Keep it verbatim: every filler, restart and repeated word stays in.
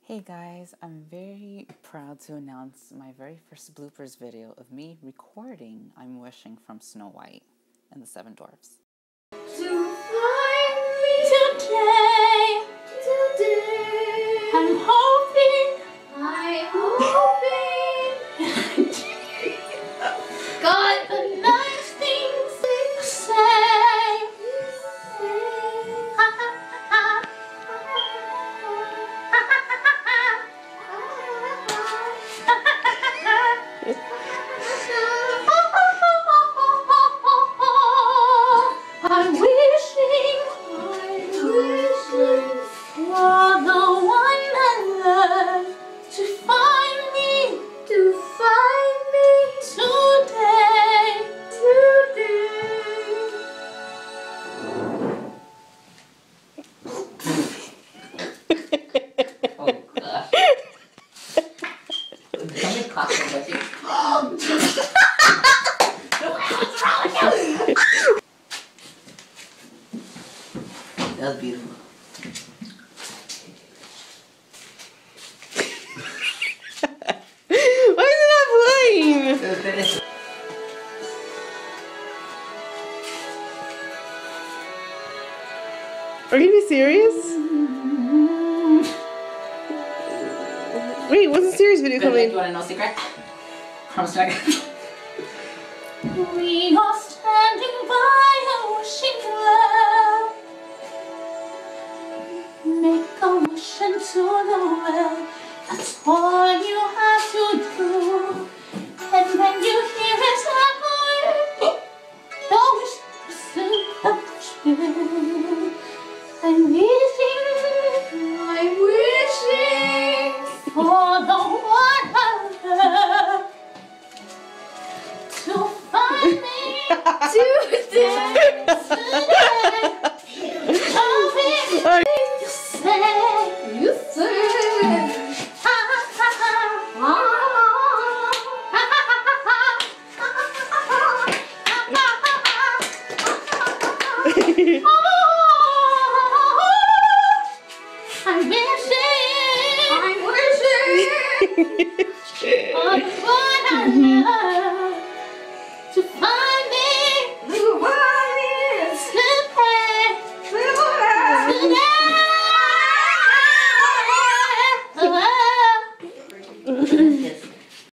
Hey guys, I'm very proud to announce my very first bloopers video of me recording I'm Wishing from Snow White and the Seven Dwarfs. To find me today, today, I'm hoping, I'm hoping, got a nice thing to say. I'm wishing, I'm wishing for the wonderland to find me, to find me today, today. Oh gosh. Somebody's clapping with you. What's wrong with you? That was beautiful. Why is it not playing? It was finished. Are you gonna be serious? Wait, when's the serious video Do coming? you want to know a secret? Promise to not We are standing by a wishing well. Make a wish into the well. That's all you have to do. And when you hear it echoing, the wish will soon come true. I'm wishing, I'm wishing for the wonderland to find me today, today.